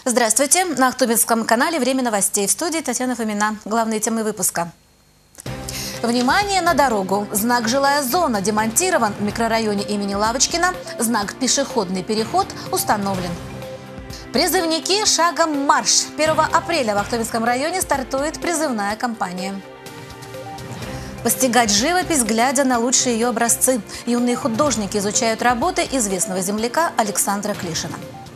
Здравствуйте! На Ахтубинском канале «Время новостей». В студии Татьяна Фомина. Главные темы выпуска. Внимание на дорогу. Знак «Жилая зона» демонтирован в микрорайоне имени Лавочкина. Знак «Пешеходный переход» установлен. Призывники шагом марш. 1 апреля в Ахтубинском районе стартует призывная кампания. Постигать живопись, глядя на лучшие ее образцы. Юные художники изучают работы известного земляка Александра Клишина.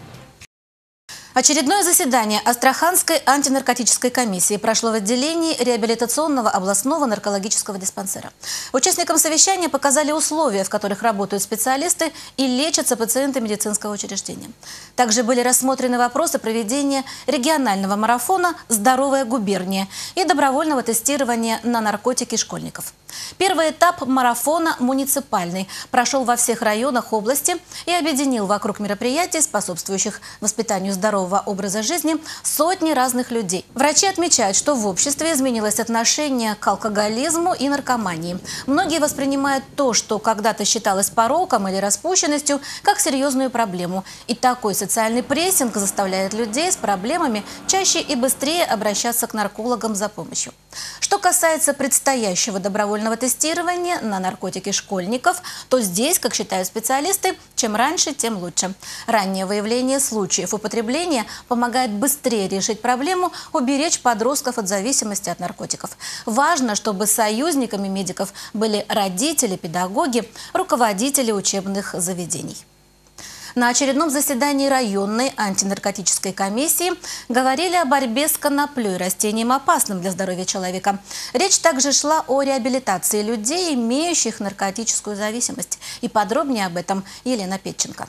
Очередное заседание Астраханской антинаркотической комиссии прошло в отделении реабилитационного областного наркологического диспансера. Участникам совещания показали условия, в которых работают специалисты и лечатся пациенты медицинского учреждения. Также были рассмотрены вопросы проведения регионального марафона «Здоровая губерния» и добровольного тестирования на наркотики школьников. Первый этап марафона муниципальный прошел во всех районах области и объединил вокруг мероприятий, способствующих воспитанию здорового образа жизни, сотни разных людей. Врачи отмечают, что в обществе изменилось отношение к алкоголизму и наркомании. Многие воспринимают то, что когда-то считалось пороком или распущенностью, как серьезную проблему. И такой социальный прессинг заставляет людей с проблемами чаще и быстрее обращаться к наркологам за помощью. Что касается предстоящего добровольного тестирования на наркотики школьников, то здесь, как считают специалисты, чем раньше, тем лучше. Раннее выявление случаев употребления помогает быстрее решить проблему, уберечь подростков от зависимости от наркотиков. Важно, чтобы союзниками медиков были родители, педагоги, руководители учебных заведений. На очередном заседании районной антинаркотической комиссии говорили о борьбе с коноплей, растением опасным для здоровья человека. Речь также шла о реабилитации людей, имеющих наркотическую зависимость. И подробнее об этом Елена Петченко.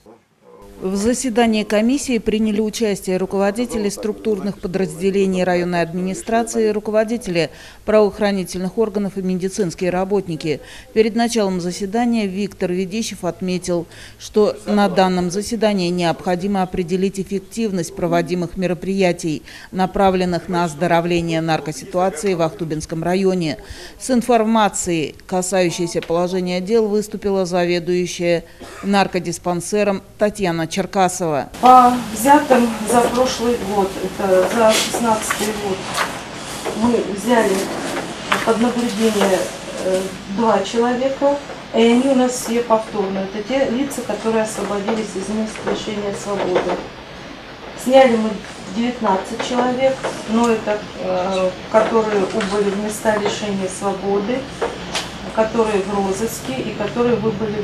В заседании комиссии приняли участие руководители структурных подразделений районной администрации, руководители правоохранительных органов и медицинские работники. Перед началом заседания Виктор Ведищев отметил, что на данном заседании необходимо определить эффективность проводимых мероприятий, направленных на оздоровление наркоситуации в Ахтубинском районе. С информацией, касающейся положения дел, выступила заведующая наркодиспансером Татьяна Черкасова. По взятым за прошлый год, это за 2016 год, мы взяли под наблюдение 2 человека, и они у нас все повторные. Это те лица, которые освободились из мест лишения свободы. Сняли мы 19 человек, но это которые убыли в места лишения свободы, которые в розыске и которые выбыли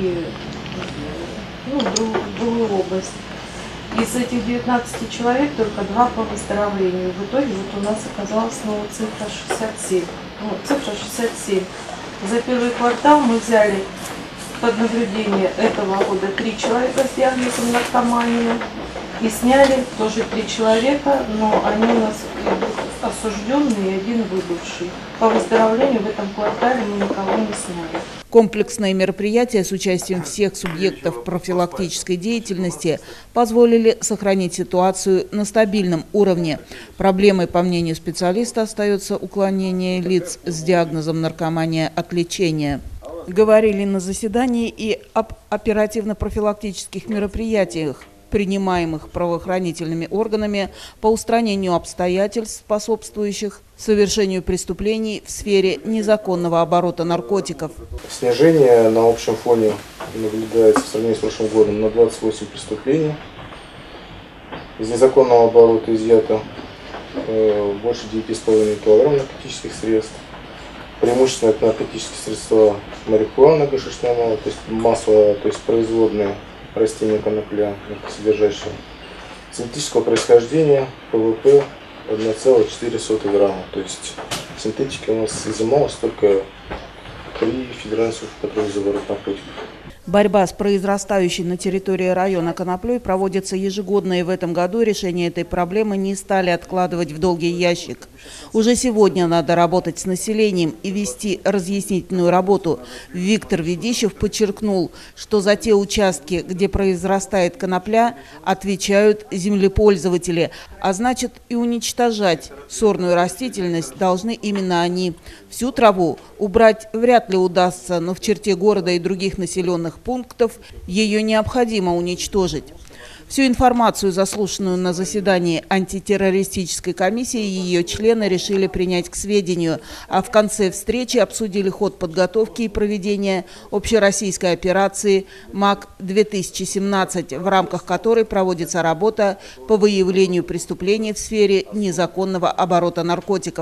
в другую область. Из этих 19 человек только 2 по выздоровлению. В итоге вот у нас оказалась снова цифра 67. Цифра 67. За первый квартал мы взяли под наблюдение этого года 3 человека с диагнозом наркомания и сняли тоже 3 человека, но они у нас осужденные и 1 выбывший. По выздоровлению в этом квартале мы никого не сняли. Комплексные мероприятия с участием всех субъектов профилактической деятельности позволили сохранить ситуацию на стабильном уровне. Проблемой, по мнению специалиста, остается уклонение лиц с диагнозом наркомания от лечения. Говорили на заседании и об оперативно-профилактических мероприятиях, принимаемых правоохранительными органами по устранению обстоятельств, способствующих совершению преступлений в сфере незаконного оборота наркотиков. Снижение на общем фоне наблюдается в сравнении с прошлым годом на 28 преступлений. Из незаконного оборота изъято больше 9,5 кг наркотических средств. Преимущественно это наркотические средства марихуана, гашишная мало, то есть масло, то есть производные растения конопля, содержащие синтетического происхождения, ПВП 1,4 грамма. То есть синтетики у нас изымалось только при федеральной службе контроля за оборот наркотиков. Борьба с произрастающей на территории района коноплей проводится ежегодно, и в этом году решение этой проблемы не стали откладывать в долгий ящик. Уже сегодня надо работать с населением и вести разъяснительную работу. Виктор Ведищев подчеркнул, что за те участки, где произрастает конопля, отвечают землепользователи, а значит и уничтожать сорную растительность должны именно они. Всю траву убрать вряд ли удастся, но в черте города и других населенных пунктов ее необходимо уничтожить. Всю информацию, заслушанную на заседании антитеррористической комиссии, ее члены решили принять к сведению, а в конце встречи обсудили ход подготовки и проведения общероссийской операции МАК-2017, в рамках которой проводится работа по выявлению преступлений в сфере незаконного оборота наркотиков.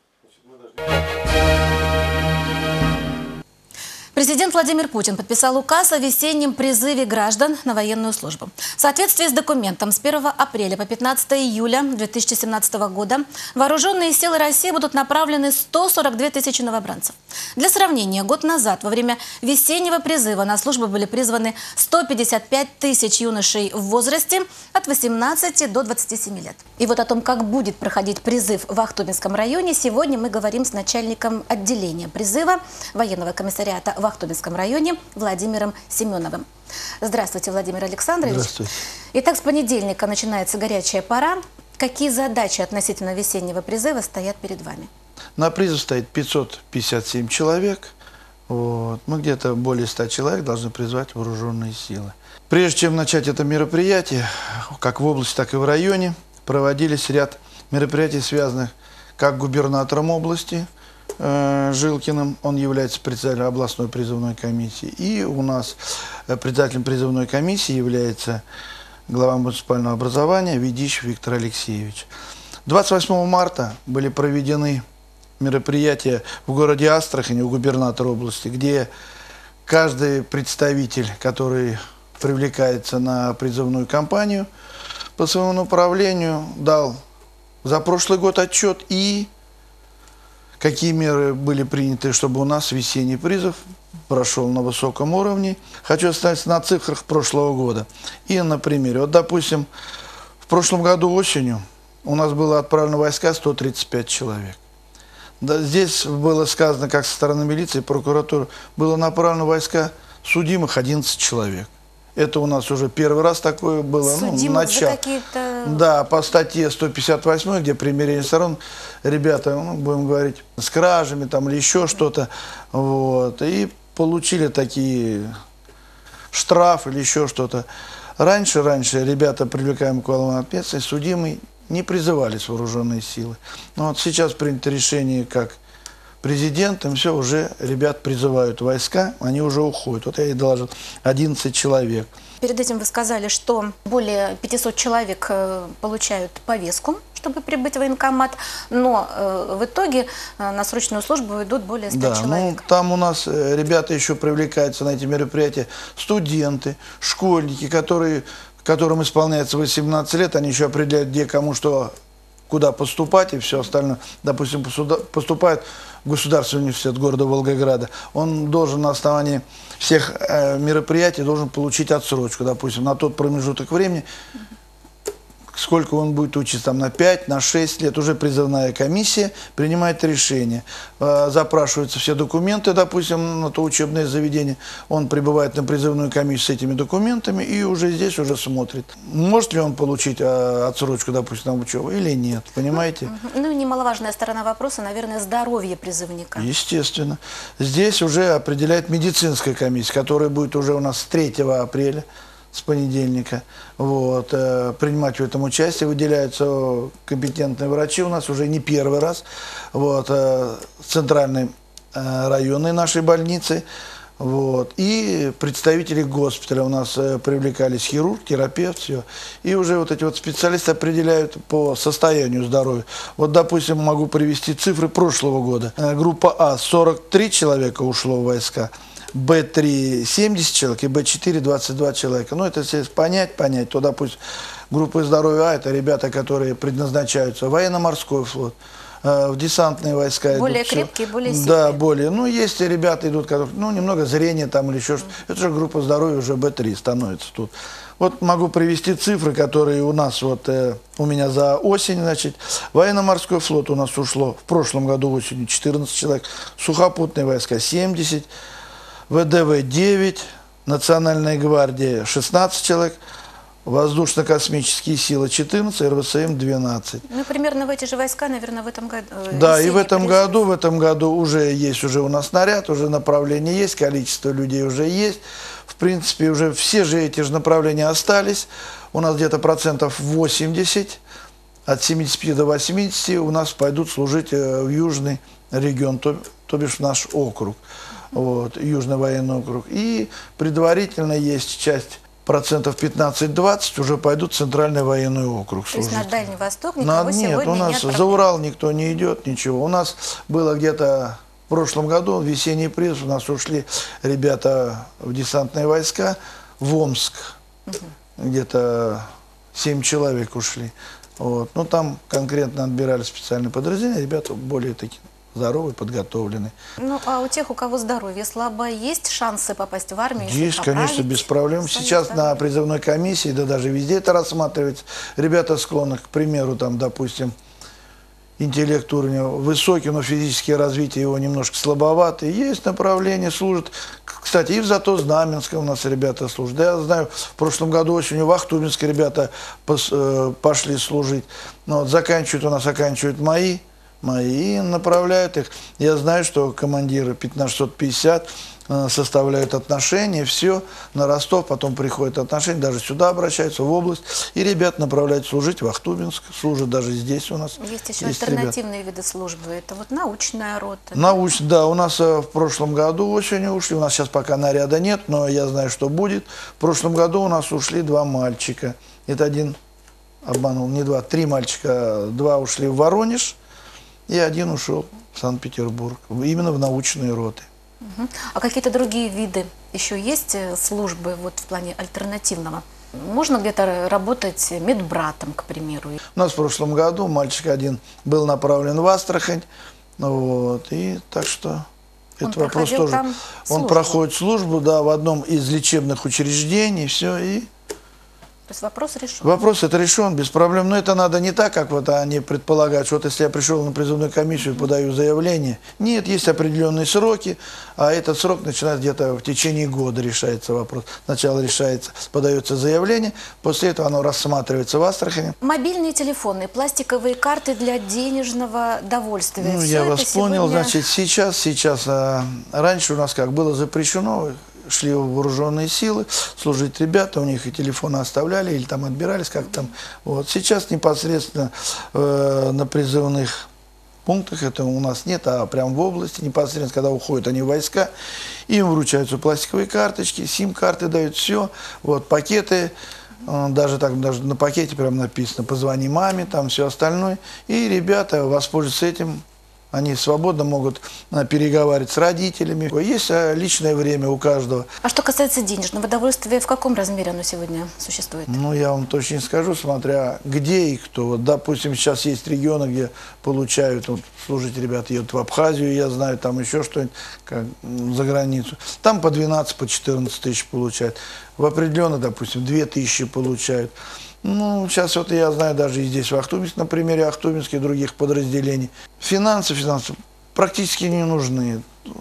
Президент Владимир Путин подписал указ о весеннем призыве граждан на военную службу. В соответствии с документом с 1 апреля по 15 июля 2017 года в вооруженные силы России будут направлены 142 тысячи новобранцев. Для сравнения, год назад во время весеннего призыва на службу были призваны 155 тысяч юношей в возрасте от 18 до 27 лет. И вот о том, как будет проходить призыв в Ахтубинском районе, сегодня мы говорим с начальником отделения призыва военного комиссариата в Ахтубинском районе Владимиром Семеновым. Здравствуйте, Владимир Александрович. Здравствуйте. Итак, с понедельника начинается горячая пора. Какие задачи относительно весеннего призыва стоят перед вами? На призыв стоит 557 человек. Вот. Мы где-то более 100 человек должны призвать вооруженные силы. Прежде чем начать это мероприятие, как в области, так и в районе, проводились ряд мероприятий, связанных как с губернатором области Жилкиным, он является председателем областной призывной комиссии, и у нас председателем призывной комиссии является глава муниципального образования Ведищев Виктор Алексеевич. 28 марта были проведены мероприятия в городе Астрахани у губернатора области, где каждый представитель, который привлекается на призывную кампанию, по своему направлению дал за прошлый год отчет и какие меры были приняты, чтобы у нас весенний призыв прошел на высоком уровне. Хочу остановиться на цифрах прошлого года. И на примере. Вот, допустим, в прошлом году осенью у нас было отправлено войска 135 человек. Да, здесь было сказано, как со стороны милиции и прокуратуры, было направлено войска судимых 11 человек. Это у нас уже первый раз такое было. Судимых за какие-то... Да, по статье 158, где примирение сторон, ребята, будем говорить, с кражами там или еще что-то, вот, и получили такие штрафы или еще что-то. Раньше ребята, привлекаемые к уголовной ответственности, судимые, не призывались в вооруженные силы. Но вот сейчас принято решение, как президентом, все, уже ребят призывают войска, они уже уходят. Вот я и доложил, 11 человек. Перед этим вы сказали, что более 500 человек получают повестку, чтобы прибыть в военкомат, но в итоге на срочную службу идут более 100 человек. Ну, там у нас ребята еще привлекаются на эти мероприятия, студенты, школьники, которым исполняется 18 лет, они еще определяют, где кому что, куда поступать и все остальное. Допустим, поступает в Государственный университет города Волгограда, он должен на основании всех мероприятий должен получить отсрочку, допустим, на тот промежуток времени, сколько он будет учиться, там, на 5, на 6 лет, уже призывная комиссия принимает решение. Запрашиваются все документы, допустим, на то учебное заведение, он прибывает на призывную комиссию с этими документами и уже здесь уже смотрит, может ли он получить отсрочку, допустим, на учебу или нет, понимаете? Ну и немаловажная сторона вопроса, наверное, здоровье призывника. Естественно. Здесь уже определяет медицинская комиссия, которая будет уже у нас с 3 апреля. С понедельника. Вот, принимать в этом участие. Выделяются компетентные врачи у нас уже не первый раз. Вот, центральной районной нашей больницы. Вот, и представители госпиталя у нас привлекались, хирург, терапевт, все. И уже вот эти вот специалисты определяют по состоянию здоровья. Вот, допустим, могу привести цифры прошлого года. Группа А 43 человека ушло в войска. Б3 70 человек и Б4 22 человека. Ну, это если понять, то, допустим, группа здоровья А, это ребята, которые предназначаются в военно-морской флот, в десантные войска. Более идут, крепкие, более сильные. Да, более. Ну, есть ребята идут, которые, ну, немного зрения там или еще что-то. Это же группа здоровья уже Б3 становится тут. Вот могу привести цифры, которые у нас, вот у меня за осень, значит, военно-морской флот у нас ушло в прошлом году осенью 14 человек, сухопутные войска 70, ВДВ 9, Национальная гвардия 16 человек, Воздушно-космические силы 14, РВСМ 12. Ну, примерно в эти же войска, наверное, в этом году. Да, и в этом году уже есть уже у нас снаряд, уже направление есть, количество людей уже есть. в принципе, уже все же эти же направления остались. У нас где-то процентов 80, от 75 до 80 у нас пойдут служить в южный регион, то бишь в наш округ, вот, Южный военный округ. И предварительно есть часть, процентов 15-20 уже пойдут в Центральный военный округ служить. То есть на Дальний Восток никого Нет, сегодня у не нас отправляют? за Урал никто не идет, ничего. У нас было где-то в прошлом году, весенний приз, у нас ушли ребята в десантные войска в Омск. Где-то 7 человек ушли. Вот. Ну, там конкретно отбирали специальные подразделения, ребята более такие здоровые, подготовленные. Ну, а у тех, у кого здоровье слабо, есть шансы попасть в армию? если Есть, конечно, поправить без проблем. свое Сейчас здоровье? на призывной комиссии, да даже везде это рассматривается. Ребята склонны, к примеру, там, допустим, интеллект уровня высокий, но физическое развитие его немножко слабовато. Есть направление, служат. Кстати, и в Затознам'янском у нас ребята служат. Да, я знаю, в прошлом году осенью в Ахтубинске ребята пошли служить. Но вот оканчивают мои и направляют их. Я знаю, что командиры 1550 составляют отношения, все, на Ростов, потом приходят отношения, даже сюда обращаются, в область, и ребят направляют служить в Ахтубинск, служат даже здесь у нас. Есть еще альтернативные виды службы, это вот научная рота. Да, у нас в прошлом году осенью ушли, у нас сейчас пока наряда нет, но я знаю, что будет. В прошлом году у нас ушли 2 мальчика, это один, обманул, не 2, 3 мальчика, 2 ушли в Воронеж, и 1 ушел в Санкт-Петербург, именно в научные роты. А какие-то другие виды еще есть службы вот в плане альтернативного? Можно где-то работать медбратом, к примеру? У нас в прошлом году мальчик один был направлен в Астрахань, вот, и так что этот вопрос тоже. Он проходит службу, да, в одном из лечебных учреждений, все, и... То есть вопрос решен? Вопрос это решен, без проблем. Но это надо не так, как вот они предполагают, что вот если я пришел на призывную комиссию и подаю заявление. Нет, есть определенные сроки, а этот срок начинается где-то в течение года решается вопрос. Сначала решается, подается заявление, после этого оно рассматривается в Астрахани. Мобильные телефоны, пластиковые карты для денежного довольствия. Ну, Всё я это вас понял, сегодня... значит, сейчас, раньше у нас как было запрещено, шли в вооруженные силы, служить ребята, у них и телефоны оставляли, или там отбирались, как там. Вот. Сейчас непосредственно на призывных пунктах, это у нас нет, а прям в области, непосредственно, когда уходят они в войска, им вручаются пластиковые карточки, сим-карты дают, все, вот, пакеты, даже на пакете прям написано, позвони маме, там все остальное, и ребята воспользуются этим. Они свободно могут переговаривать с родителями. Есть личное время у каждого. А что касается денежного довольствия, в каком размере оно сегодня существует? Ну, я вам точно не скажу, смотря где и кто. Вот, допустим, сейчас есть регионы, где получают, вот, служить ребята едут в Абхазию, я знаю, там еще что-нибудь за границу. Там по 12, по 14 тысяч получают. В определенных, допустим, 2 тысячи получают. Ну, сейчас вот я знаю, даже и здесь в Ахтубинске, на примере Ахтубинска и других подразделений. Финансы практически не нужны.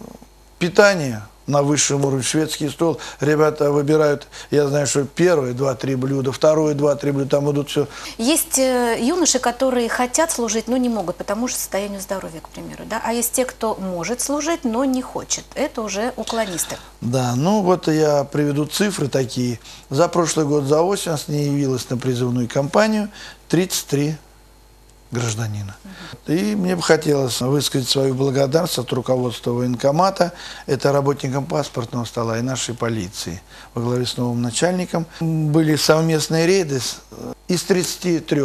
Питание на высшем уровне, шведский стол. Ребята выбирают, я знаю, что первые 2-3 блюда, вторые 2-3 блюда, там идут все. Есть юноши, которые хотят служить, но не могут, потому что состоянию здоровья, к примеру. Да? А есть те, кто может служить, но не хочет. Это уже уклонисты. Да, ну вот я приведу цифры такие. За прошлый год, за осень, нас не явилось на призывную кампанию 33 гражданина. И мне бы хотелось высказать свою благодарность от руководства военкомата, это работникам паспортного стола и нашей полиции во главе с новым начальником. Были совместные рейды из 33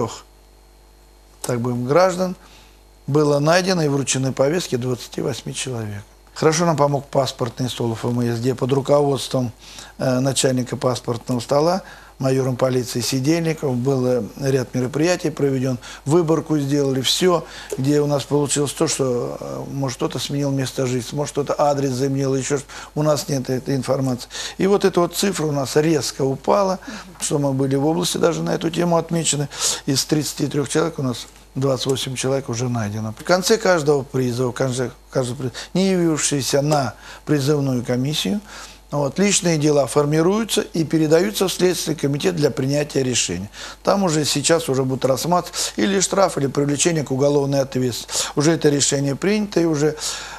так бы, граждан, было найдено и вручены повестки 28 человек. Хорошо нам помог паспортный стол ФМС, где под руководством начальника паспортного стола, майором полиции Сидельников, был ряд мероприятий проведен, выборку сделали, все, где у нас получилось то, что, может, кто-то сменил место жительства, может, кто-то адрес заменил, еще у нас нет этой информации. И вот эта вот цифра у нас резко упала, что мы были в области даже на эту тему отмечены. Из 33 человек у нас 28 человек уже найдено. В конце каждого призыва, не явившийся на призывную комиссию, Вот, личные дела формируются и передаются в Следственный комитет для принятия решения. Там уже сейчас уже будут рассматриваться или штраф, или привлечение к уголовной ответственности. Уже это решение принято, и уже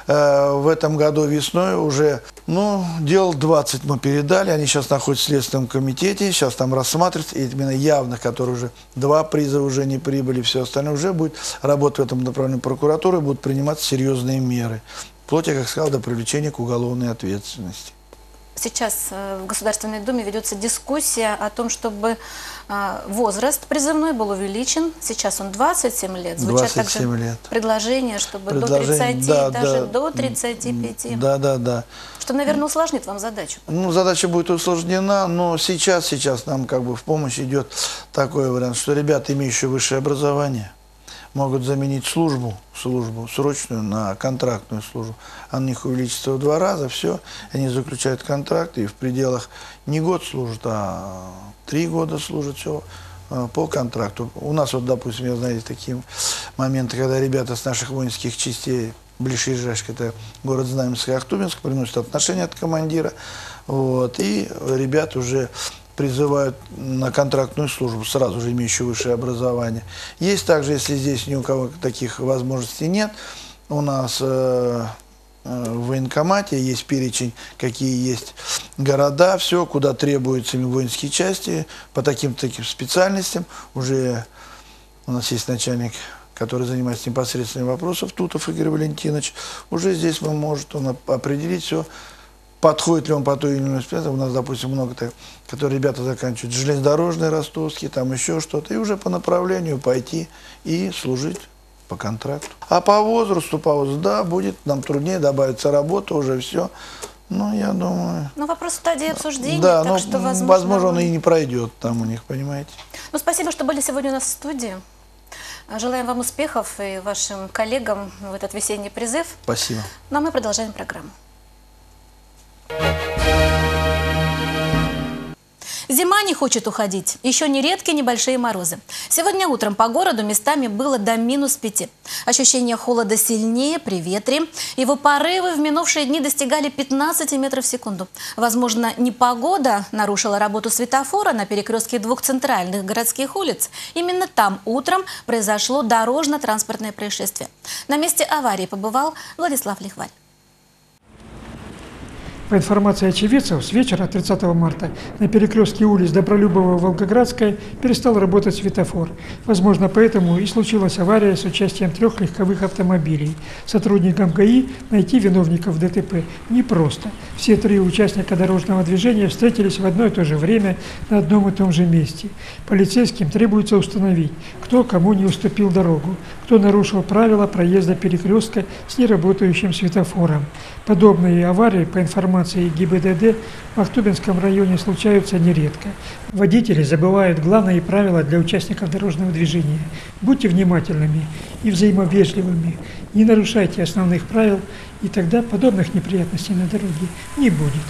в этом году весной уже, дел 20 мы передали, они сейчас находятся в Следственном комитете, сейчас там рассматриваются, и именно явных, которые уже 2 призыва уже не прибыли, все остальное уже будет работать в этом направлении прокуратуры, будут приниматься серьезные меры, вплоть, как сказал, до привлечения к уголовной ответственности. Сейчас в Государственной Думе ведется дискуссия о том, чтобы возраст призывной был увеличен. Сейчас он 27 лет. Звучат 27 также лет. предложения, чтобы до 30, даже до 35. Да. Что, наверное, усложнит вам задачу. Задача будет усложнена, но сейчас нам как бы в помощь идет такой вариант, что ребята, имеющие высшее образование, могут заменить службу срочную на контрактную службу. Она у них увеличится в 2 раза, все, они заключают контракт и в пределах не год служат, а 3 года служат, все по контракту. У нас вот, допустим, я знаю такие моменты, когда ребята с наших воинских частей, ближайших, это город Знаменск и Ахтубинск, приносят отношения от командира, вот, и ребят уже призывают на контрактную службу, сразу же имеющую высшее образование. Есть также, если здесь ни у кого таких возможностей нет, у нас в военкомате есть перечень, какие есть города, все, куда требуются воинские части, по таким-то специальностям. Уже у нас есть начальник, который занимается непосредственными вопросами, Тутов Игорь Валентинович. Уже здесь он может определить все, подходит ли он по той или иной специальности. У нас, допустим, много таких, которые ребята заканчивают железнодорожные ростовские, там еще что-то, и уже по направлению пойти и служить по контракту. А по возрасту, да, будет нам труднее, добавится работа, уже все. Я думаю... Вопрос в стадии обсуждения, да, так что, возможно, он и не пройдет там у них, понимаете. Спасибо, что были сегодня у нас в студии. Желаем вам успехов и вашим коллегам в этот весенний призыв. Спасибо. А мы продолжаем программу. Зима не хочет уходить. Еще нередки небольшие морозы. Сегодня утром по городу местами было до -5. Ощущение холода сильнее при ветре. Его порывы в минувшие дни достигали 15 метров в секунду. Возможно, непогода нарушила работу светофора на перекрестке 2 центральных городских улиц. Именно там утром произошло дорожно-транспортное происшествие. На месте аварии побывал Владислав Лихварь. По информации очевидцев, с вечера 30 марта на перекрестке улиц Добролюбова и Волгоградской перестал работать светофор. Возможно, поэтому и случилась авария с участием 3 легковых автомобилей. Сотрудникам ГАИ найти виновников ДТП непросто. Все 3 участника дорожного движения встретились в одно и то же время на одном и том же месте. Полицейским требуется установить, кто кому не уступил дорогу, кто нарушил правила проезда перекрестка с неработающим светофором. Подобные аварии, по информации ГИБДД, в Ахтубинском районе случаются нередко. Водители забывают главные правила для участников дорожного движения. Будьте внимательными и взаимовежливыми, не нарушайте основных правил, и тогда подобных неприятностей на дороге не будет.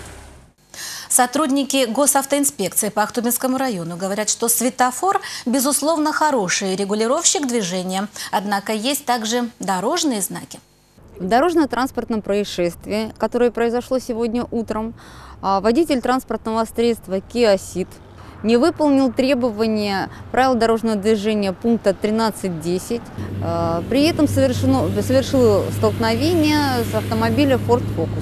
Сотрудники госавтоинспекции по Ахтубинскому району говорят, что светофор, безусловно, хороший регулировщик движения, однако есть также дорожные знаки. В дорожно-транспортном происшествии, которое произошло сегодня утром, водитель транспортного средства Kia Ceed не выполнил требования правил дорожного движения пункта 13.10. При этом совершил столкновение с автомобилем Ford Focus.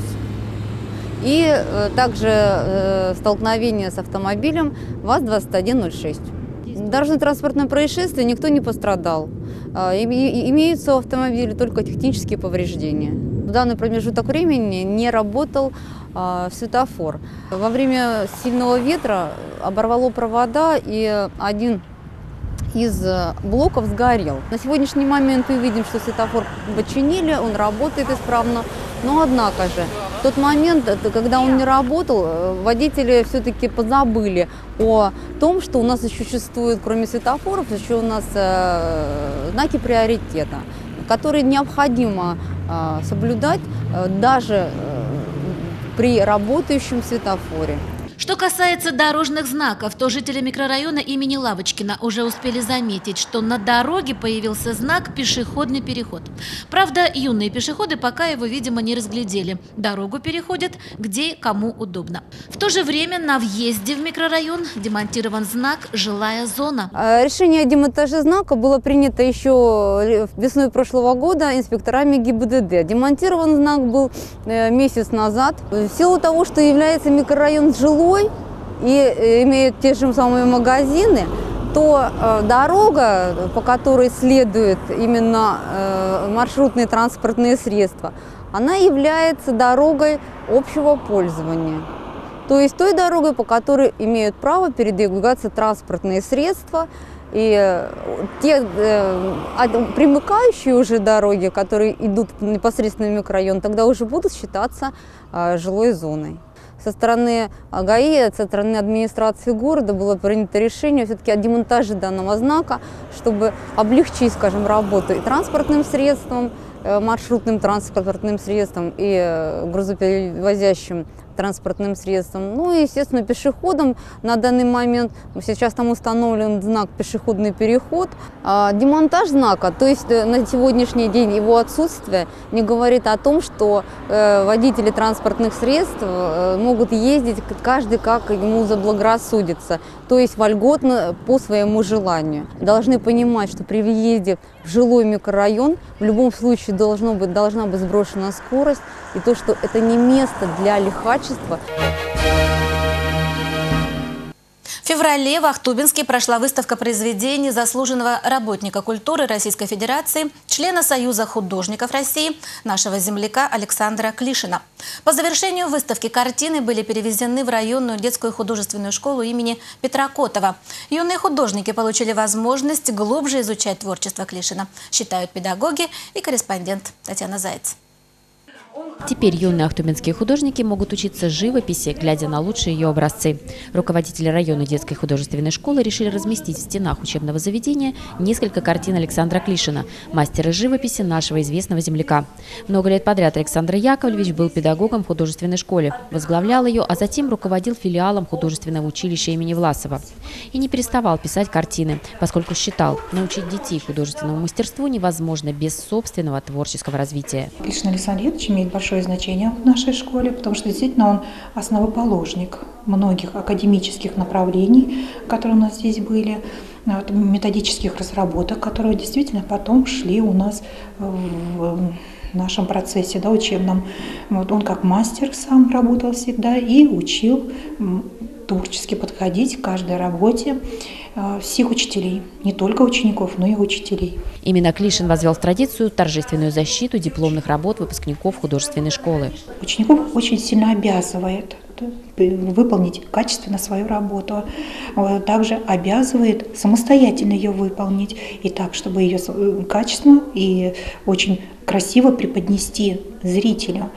И также столкновение с автомобилем ВАЗ-2106. В дорожно-транспортном происшествии никто не пострадал. Имеются у автомобиля только технические повреждения. В данный промежуток времени не работал светофор. Во время сильного ветра оборвало провода, и один из блоков сгорел. На сегодняшний момент мы видим, что светофор починили, он работает исправно. Но однако же, в тот момент, когда он не работал, водители все-таки позабыли о том, что у нас еще существует, кроме светофоров, еще у нас знаки приоритета, которые необходимо соблюдать даже при работающем светофоре. Что касается дорожных знаков, то жители микрорайона имени Лавочкина уже успели заметить, что на дороге появился знак «Пешеходный переход». Правда, юные пешеходы пока его, видимо, не разглядели. Дорогу переходят где кому удобно. В то же время на въезде в микрорайон демонтирован знак «Жилая зона». Решение о демонтаже знака было принято еще весной прошлого года инспекторами ГИБДД. Демонтирован знак был месяц назад. В силу того, что является микрорайон жилой и имеют те же самые магазины, то дорога, по которой следуют именно маршрутные транспортные средства, она является дорогой общего пользования. То есть той дорогой, по которой имеют право передвигаться транспортные средства. И те примыкающие уже дороги, которые идут непосредственно в микрорайон, тогда уже будут считаться жилой зоной. Со стороны ГАИ, со стороны администрации города было принято решение все-таки о демонтаже данного знака, чтобы облегчить, скажем, работу и транспортным средствам, маршрутным транспортным средством и грузоперевозящим транспортным средством. Ну и, естественно, пешеходам на данный момент, сейчас там установлен знак «Пешеходный переход». Демонтаж знака, то есть на сегодняшний день его отсутствие, не говорит о том, что водители транспортных средств могут ездить каждый как ему заблагорассудится, то есть вольготно по своему желанию. Должны понимать, что при въезде в жилой микрорайон в любом случае должна быть сброшена скорость, и то, что это не место для лихачества. В феврале в Ахтубинске прошла выставка произведений заслуженного работника культуры Российской Федерации, члена Союза художников России, нашего земляка Александра Клишина. По завершению выставки картины были перевезены в районную детскую художественную школу имени Петра Котова. Юные художники получили возможность глубже изучать творчество Клишина, считают педагоги и корреспондент Татьяна Заяц. Теперь юные ахтубинские художники могут учиться живописи, глядя на лучшие ее образцы. Руководители районной детской художественной школы решили разместить в стенах учебного заведения несколько картин Александра Клишина, мастера живописи нашего известного земляка. Много лет подряд Александр Яковлевич был педагогом в художественной школе, возглавлял ее, а затем руководил филиалом художественного училища имени Власова. И не переставал писать картины, поскольку считал, научить детей художественному мастерству невозможно без собственного творческого развития. Клишин Александр Ильич имеет большое значение в нашей школе, потому что действительно он основоположник многих академических направлений, которые у нас здесь были, методических разработок, которые действительно потом шли у нас в нашем процессе учебном. Он как мастер сам работал всегда и учил творчески подходить к каждой работе всех учителей, не только учеников, но и учителей. Именно Клишин возвел в традицию торжественную защиту дипломных работ выпускников художественной школы. Учеников очень сильно обязывает выполнить качественно свою работу, также обязывает самостоятельно ее выполнить, и так, чтобы ее качественно и очень красиво преподнести зрителю.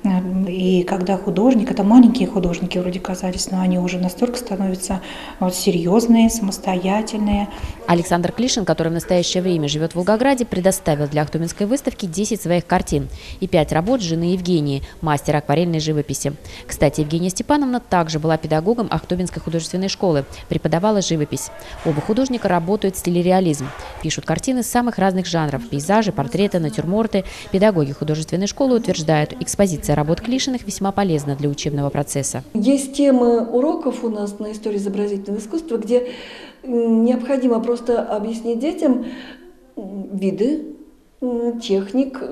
И когда художник, это маленькие художники вроде казались, но они уже настолько становятся серьезные, самостоятельные. Александр Клишин, который в настоящее время живет в Волгограде, предоставил для Ахтубинской выставки 10 своих картин и 5 работ жены Евгении, мастера акварельной живописи. Кстати, Евгения Степановна также была педагогом Ахтубинской художественной школы, преподавала живопись. Оба художника работают в стиле реализм, пишут картины самых разных жанров – пейзажи, портреты, натюрморты. Педагоги художественной школы утверждают, экспозиция работ Клишиных весьма полезна для учебного процесса. Есть темы уроков у нас на истории изобразительного искусства, где необходимо просто объяснить детям виды техник,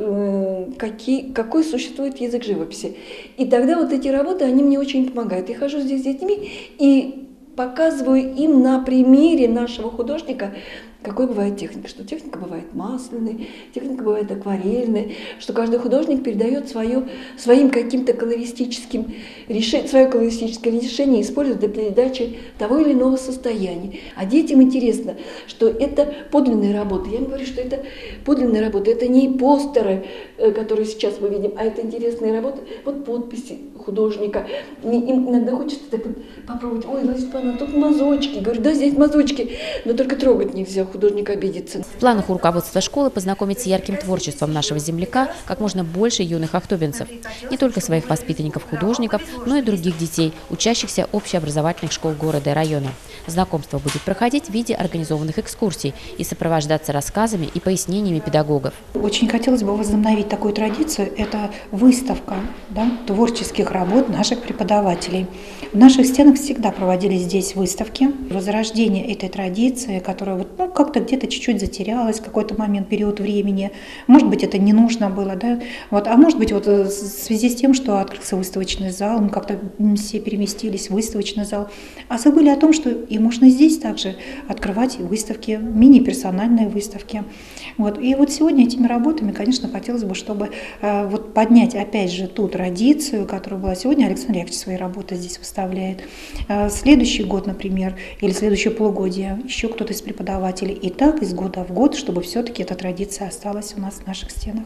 какой существует язык живописи. И тогда вот эти работы, они мне очень помогают. Я хожу здесь с детьми и показываю им на примере нашего художника, какой бывает техника, что техника бывает масляной, техника бывает акварельной, что каждый художник передает своим каким-то колористическим свое колористическое решение использует для передачи того или иного состояния. А детям интересно, что это подлинные работы. Я им говорю, что это подлинные работы, это не постеры, которые сейчас мы видим, а это интересные работы, вот подписи художника. Им иногда хочется так вот попробовать, ой, Лариса Павловна, тут мазочки. Говорю, да, здесь мазочки, но только трогать нельзя. художник обидится. В планах у руководства школы познакомить с ярким творчеством нашего земляка как можно больше юных ахтубинцев. Не только своих воспитанников-художников, но и других детей, учащихся общеобразовательных школ города и района. Знакомство будет проходить в виде организованных экскурсий и сопровождаться рассказами и пояснениями педагогов. Очень хотелось бы возобновить такую традицию. Это выставка, да, творческих работ наших преподавателей. В наших стенах всегда проводились здесь выставки. Возрождение этой традиции, которая вот, как-то где-то чуть-чуть затерялась в какой-то момент, период времени. Может быть, это не нужно было, да? Вот, а может быть, вот в связи с тем, что открылся выставочный зал, мы как-то все переместились в выставочный зал, а забыли о том, что и можно здесь также открывать выставки, мини-персональные выставки. Вот. И вот сегодня этими работами, конечно, хотелось бы, чтобы вот поднять опять же ту традицию, которая была сегодня. Александр Яковлевич свои работы здесь выставляет. Следующий год, например, или следующее полугодие еще кто-то из преподавателей. И так из года в год, чтобы все-таки эта традиция осталась у нас в наших стенах.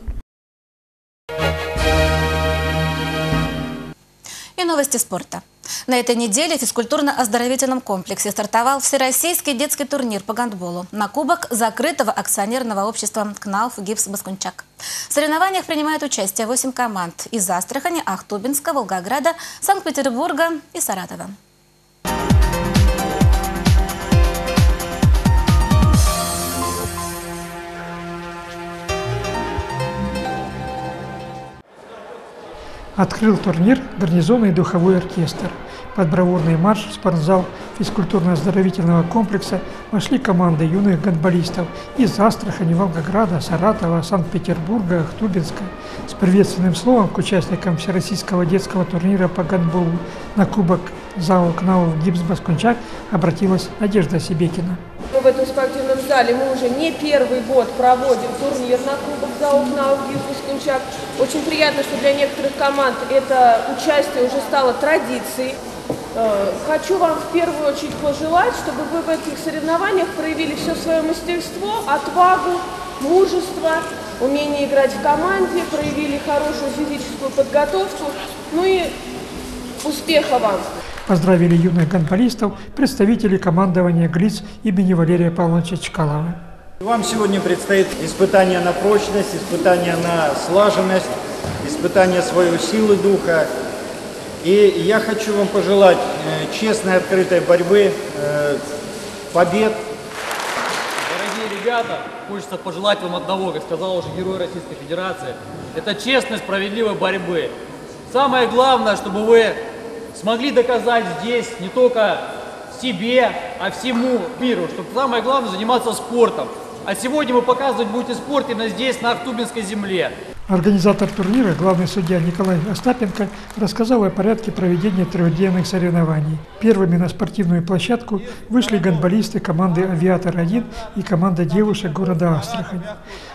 И новости спорта. На этой неделе в физкультурно-оздоровительном комплексе стартовал всероссийский детский турнир по гандболу на кубок закрытого акционерного общества КНАУФ «Гипс Баскунчак». В соревнованиях принимают участие 8 команд из Астрахани, Ахтубинска, Волгограда, Санкт-Петербурга и Саратова. Открыл турнир гарнизонный духовой оркестр. Под бравурный марш в спортзал физкультурно-оздоровительного комплекса вошли команды юных гандболистов из Астрахани, Волгограда, Саратова, Санкт-Петербурга, Ахтубинска. С приветственным словом к участникам Всероссийского детского турнира по гандболу на кубок ЗАО КНАУФ «Гипс Баскунчак» обратилась Надежда Себекина. В этом спортивном зале мы уже не первый год проводим турнир на кубок ЗАО КНАУФ «Гипс Баскунчак». Очень приятно, что для некоторых команд это участие уже стало традицией. Хочу вам в первую очередь пожелать, чтобы вы в этих соревнованиях проявили все свое мастерство, отвагу, мужество, умение играть в команде, проявили хорошую физическую подготовку. Ну и успеха вам! Поздравили юных гандболистов представители командования ГЛИЦ имени Валерия Павловича Чкалова. Вам сегодня предстоит испытание на прочность, испытание на слаженность, испытание своей силы духа. И я хочу вам пожелать честной, открытой борьбы, побед. Дорогие ребята, хочется пожелать вам одного, как сказал уже герой Российской Федерации. Это честной, справедливой борьбы. Самое главное, чтобы вы смогли доказать здесь не только себе, а всему миру, что самое главное заниматься спортом. А сегодня вы показывать будете спорт именно здесь, на Ахтубинской земле. Организатор турнира, главный судья Николай Остапенко, рассказал о порядке проведения трехдневных соревнований. Первыми на спортивную площадку вышли гандболисты команды «Авиатор-1» и команда девушек города Астрахань.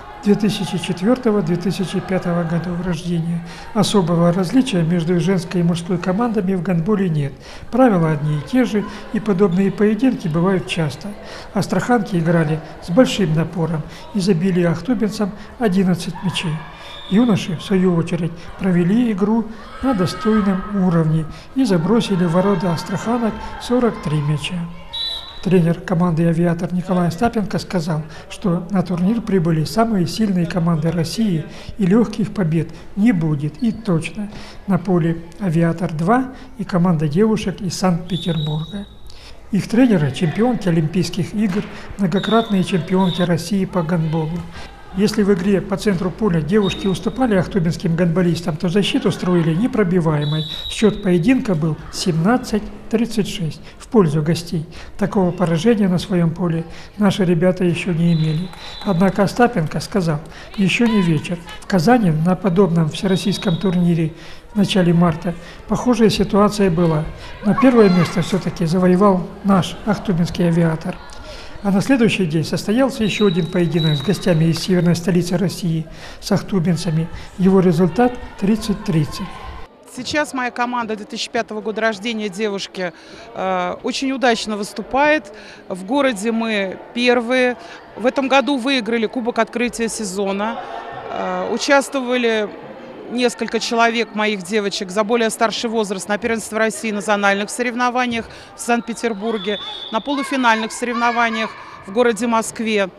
2004-2005 годов рождения. Особого различия между женской и мужской командами в гандболе нет. Правила одни и те же, и подобные поединки бывают часто. Астраханки играли с большим напором и забили ахтубинцам 11 мячей. Юноши, в свою очередь, провели игру на достойном уровне и забросили в ворота астраханок 43 мяча. Тренер команды «Авиатор» Николай Остапенко сказал, что на турнир прибыли самые сильные команды России и легких побед не будет. И точно. На поле «Авиатор-2» и команда девушек из Санкт-Петербурга. Их тренеры – чемпионки Олимпийских игр, многократные чемпионки России по гандболу. Если в игре по центру поля девушки уступали ахтубинским гандболистам, то защиту строили непробиваемой. Счет поединка был 17-36 в пользу гостей. Такого поражения на своем поле наши ребята еще не имели. Однако Остапенко сказал, еще не вечер. В Казани на подобном всероссийском турнире в начале марта похожая ситуация была. Но первое место все-таки завоевал наш ахтубинский «Авиатор». А на следующий день состоялся еще один поединок с гостями из северной столицы России, с ахтубинцами. Его результат 30-30. Сейчас моя команда 2005 года рождения, девушки, очень удачно выступает. В городе мы первые. В этом году выиграли Кубок открытия сезона. Участвовали несколько человек моих девочек за более старший возраст на первенстве России на зональных соревнованиях в Санкт-Петербурге, на полуфинальных соревнованиях в городе Москве.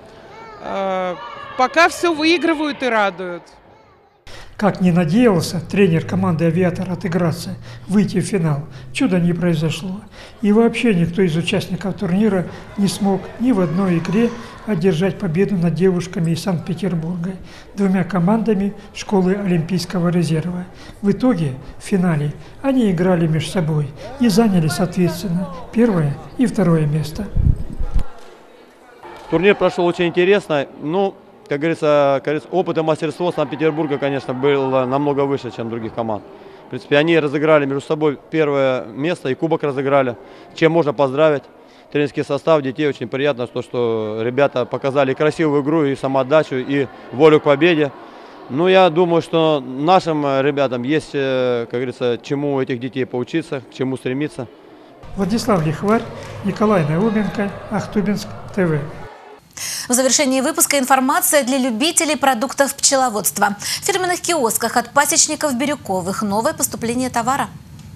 Пока все выигрывают и радуют. Как ни надеялся тренер команды «Авиатор» отыграться, выйти в финал, чуда не произошло. И вообще никто из участников турнира не смог ни в одной игре одержать победу над девушками из Санкт-Петербурга, двумя командами школы Олимпийского резерва. В итоге, в финале, они играли между собой и заняли, соответственно, первое и второе место. Турнир прошел очень интересно. Как говорится, опыт и мастерство Санкт-Петербурга, конечно, было намного выше, чем других команд. В принципе, они разыграли между собой первое место и кубок разыграли, чем можно поздравить. Тренерский состав детей очень приятно, что ребята показали красивую игру, и самоотдачу, и волю к победе. Я думаю, что нашим ребятам есть, как говорится, чему у этих детей поучиться, к чему стремиться. Владислав Лихварь, Николай Науменко, Ахтубинск ТВ. В завершении выпуска информация для любителей продуктов пчеловодства. В фирменных киосках от пасечников Бирюковых новое поступление товара.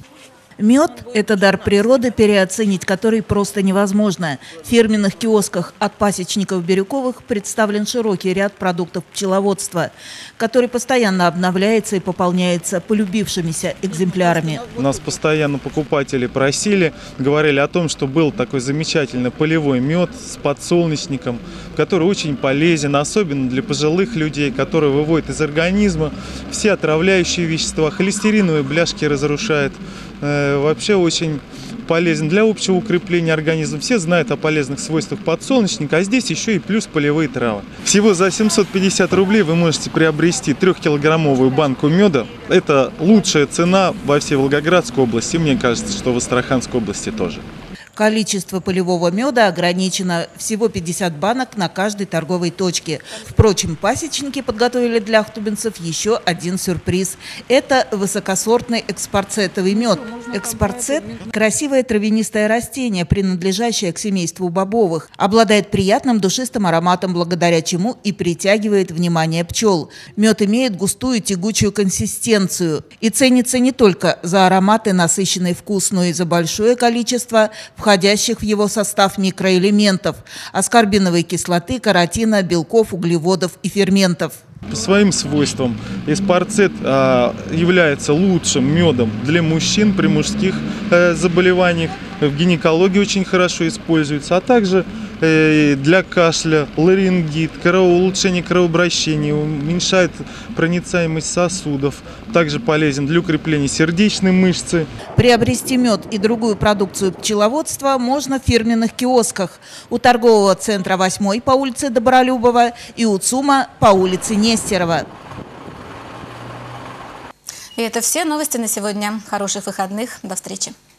Мед – это дар природы, переоценить который просто невозможно. В фирменных киосках от пасечников Бирюковых представлен широкий ряд продуктов пчеловодства, который постоянно обновляется и пополняется полюбившимися экземплярами. Нас постоянно покупатели просили, говорили о том, что был такой замечательный полевой мед с подсолнечником, который очень полезен, особенно для пожилых людей, которые выводят из организма все отравляющие вещества, холестериновые бляшки разрушает. Вообще очень полезен для общего укрепления организма. Все знают о полезных свойствах подсолнечника, а здесь еще и плюс полевые травы. Всего за 750 рублей вы можете приобрести 3-килограммовую банку меда. Это лучшая цена во всей Волгоградской области. Мне кажется, что в Астраханской области тоже. Количество полевого меда ограничено всего 50 банок на каждой торговой точке. Впрочем, пасечники подготовили для ахтубинцев еще один сюрприз. Это высокосортный экспорцетовый мед. Экспорцет – красивое травянистое растение, принадлежащее к семейству бобовых. Обладает приятным душистым ароматом, благодаря чему и притягивает внимание пчел. Мед имеет густую тягучую консистенцию и ценится не только за аромат и насыщенный вкус, но и за большое количество входящих в его состав микроэлементов – аскорбиновой кислоты, каротина, белков, углеводов и ферментов. По своим свойствам экспорцет является лучшим медом для мужчин при мужских заболеваниях. В гинекологии очень хорошо используется, а также для кашля, ларингит, улучшение кровообращения, уменьшает проницаемость сосудов. Также полезен для укрепления сердечной мышцы. Приобрести мед и другую продукцию пчеловодства можно в фирменных киосках. У торгового центра 8 по улице Добролюбова и у ЦУМа по улице Нестерова. И это все новости на сегодня. Хороших выходных. До встречи.